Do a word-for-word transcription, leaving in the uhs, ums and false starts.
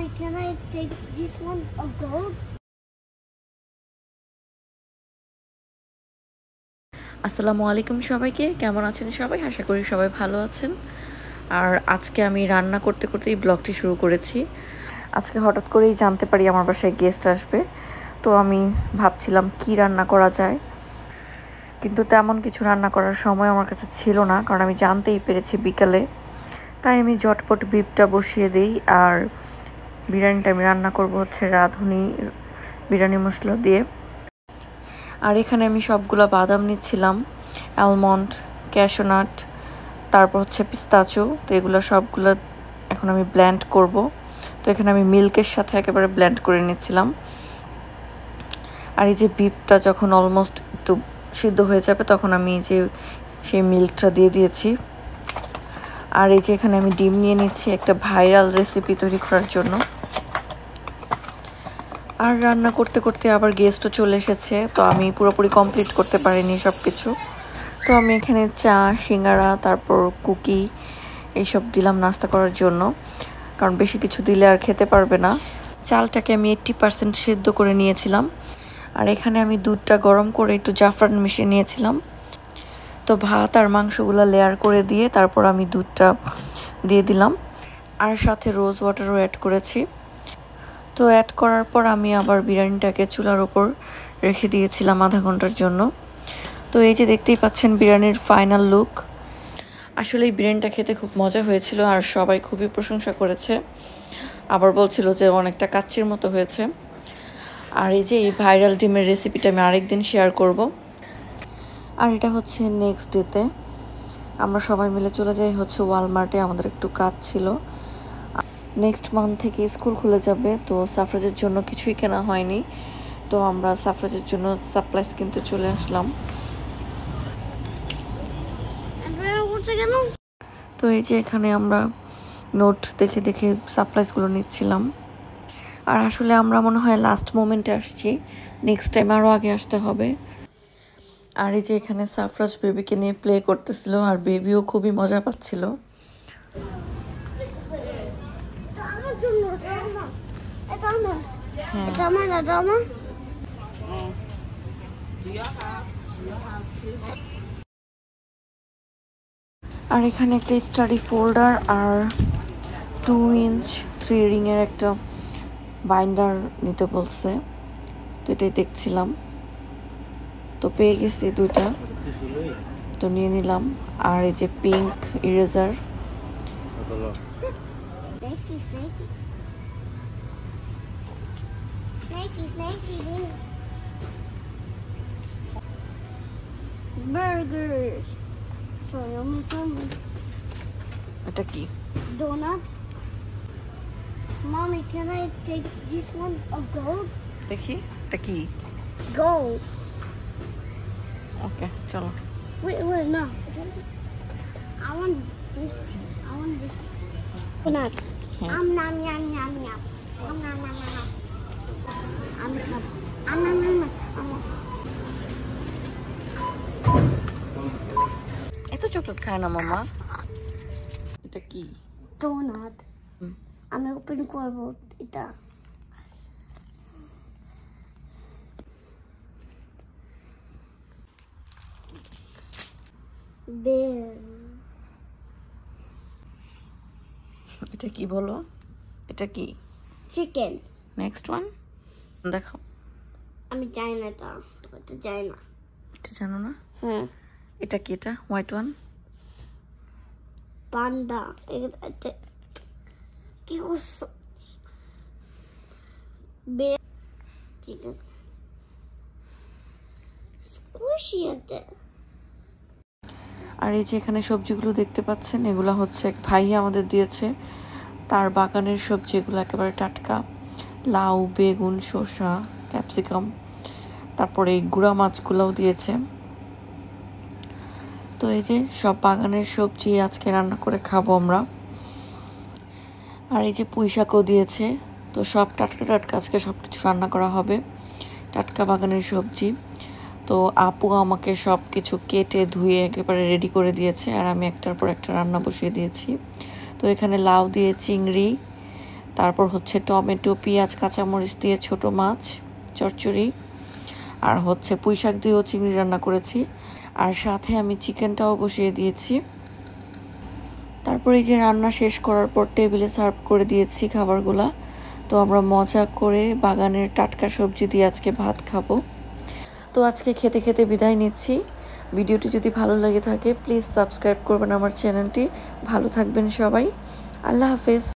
Mommy, can I take this one of gold? আসসালামু আলাইকুম সবাইকে, কেমন আছেন সবাই? আশা করি সবাই ভালো আছেন। আর আজকে আমি রান্না করতে করতেই ব্লগটি শুরু করেছি। আজকে হঠাৎ করেই জানতে পারি আমার বাসায় গেস্ট আসবে, তো আমি ভাবছিলাম কি রান্না করা যায়, কিন্তু তেমন কিছু রান্না করার সময় আমার কাছে ছিল না, কারণ আমি জানতেই পেরেছি বিকালে। তাই আমি ঝটপট বিপটা বসিয়ে দিই। আর বিরিয়ানিটা আমি রান্না করব হচ্ছে রাঁধুনি বিরিয়ানি মশলা দিয়ে। আর এখানে আমি সবগুলো বাদাম নিচ্ছিলাম, অ্যালমন্ড, ক্যাশনাট, তারপর হচ্ছে পিস্তাচো। তো এগুলো সবগুলো এখন আমি ব্লেন্ড করব। তো এখানে আমি মিল্কের সাথে একেবারে ব্লেন্ড করে নিচ্ছিলাম। আর এই যে বিফটা যখন অলমোস্ট একটু সিদ্ধ হয়ে যাবে, তখন আমি এই যে সেই মিল্কটা দিয়ে দিয়েছি। আর এই যে এখানে আমি ডিম নিয়ে নিচ্ছি একটা ভাইরাল রেসিপি তৈরি করার জন্য। আর রান্না করতে করতে আবার গেস্টও চলে এসেছে, তো আমি পুরোপুরি কমপ্লিট করতে পারিনি সব কিছু। তো আমি এখানে চা, সিঙ্গারা, তারপর কুকি এইসব দিলাম নাস্তা করার জন্য, কারণ বেশি কিছু দিলে আর খেতে পারবে না। চালটাকে আমি এইট্টি পার্সেন্ট সিদ্ধ করে নিয়েছিলাম। আর এখানে আমি দুধটা গরম করে একটু জাফরান মিশিয়ে নিয়েছিলাম। তো ভাত আর মাংসগুলো লেয়ার করে দিয়ে তারপর আমি দুধটা দিয়ে দিলাম, আর সাথে রোজ ওয়াটারও অ্যাড করেছি। তো অ্যাড করার পর আমি আবার বিরিয়ানিটাকে চুলার ওপর রেখে দিয়েছিলাম আধা ঘন্টার জন্য। তো এই যে দেখতেই পাচ্ছেন বিরিয়ানির ফাইনাল লুক। আসলে এই বিরিয়ানিটা খেতে খুব মজা হয়েছিল, আর সবাই খুবই প্রশংসা করেছে, আবার বলছিল যে অনেকটা কাচ্চির মতো হয়েছে। আর এই যে এই ভাইরাল ডিমের রেসিপিটা আমি আরেকদিন শেয়ার করব। আর এটা হচ্ছে নেক্সট ডেতে আমরা সবাই মিলে চলে যাই হচ্ছে ওয়ালমার্টে, আমাদের একটু কাজ ছিল। নেক্সট মান্থ থেকে স্কুল খুলে যাবে, তো সাফরাজের জন্য কিছুই কেনা হয়নি, তো আমরা সাফরাজের জন্য সাপ্লাইস কিনতে চলে আসলাম। তো এই যে এখানে আমরা নোট দেখে দেখে সাপ্লাইসগুলো নিচ্ছিলাম। আর আসলে আমরা মনে হয় লাস্ট মোমেন্টে আসছি, নেক্সট টাইম আরও আগে আসতে হবে। আর এই যে এখানে সাফরাজ বেবিকে নিয়ে প্লে করতেছিল, আর বেবিও খুবই মজা পাচ্ছিল। আর এখানে একটা স্টাডি ফোল্ডার আর টু ইঞ্চ থ্রি রিংয়ের একটা বাইন্ডার নিতে বলছে, তো এটাই দেখছিলাম। তো পেয়ে গেছি দুইটা, তো নিয়ে নিলাম। আর এই যে pink eraser, Burgers. So yummy, yummy. এটা কি? Donut. Mommy, can I take this one of gold? দেখি এটা কি? Gold. ওকে চলো। Wait, wait, no. I want this. I want this. Donut. Um, nom, yum, yum, yum. Um, nom, nom, nom, nom. Um, nom. Um, nom, nom, nom. Um, nom. এত chocolate খায় না মামা। এটা কি? ডোনাট। আমি open করব এটা। Bell. এটা কি বলো? এটা কি? চিকেন। নেক্সট ওয়ান দেখো। আমি জানি না এটা, এটা জানি না। এটা জানো না? হ্যাঁ। এটা কি? এটা হোয়াইট ওয়ান। পান্ডা। এটা কি করছো? বেল। চিকেন। স্কুশি এটা। আর এই যে এখানে সবজিগুলো দেখতে পাচ্ছেন, এগুলো হচ্ছে এক ভাই আমাদের দিয়েছে, তার বাগানের সবজি, এগুলো একেবারে টাটকা। লাউ, বেগুন, শসা, ক্যাপসিকাম, তারপরে এই গুঁড়া মাছগুলোও দিয়েছে। তো এই যে সব বাগানের সবজি আজকে রান্না করে খাবো আমরা। আর এই যে পুঁই শাকও দিয়েছে, তো সব টাটকা টাটকা আজকে সব কিছু রান্না করা হবে, টাটকা বাগানের সবজি। তো আপু আমাকে সব কিছু কেটে ধুয়ে একেবারে রেডি করে দিয়েছে, আর আমি একটার পর একটা রান্না বসিয়ে দিয়েছি। তো এখানে লাউ দিয়ে চিংড়ি, তারপর হচ্ছে টমেটো পেঁয়াজ কাঁচামরিচ দিয়ে ছোট মাছ চচ্চড়ি, আর হচ্ছে পুঁই শাক দিয়েও চিংড়ি রান্না করেছি, আর সাথে আমি চিকেনটাও বসিয়ে দিয়েছি। তারপর এই যে রান্না শেষ করার পর টেবিলে সার্ভ করে দিয়েছি খাবারগুলা। তো আমরা মজা করে বাগানের টাটকা সবজি দিয়ে আজকে ভাত খাবো। তো আজকে খেতে খেতে বিদায় নিচ্ছি। ভিডিওটি যদি ভালো লেগে থাকে প্লিজ সাবস্ক্রাইব করবেন আমার চ্যানেলটি। ভালো থাকবেন সবাই। আল্লাহ হাফেজ।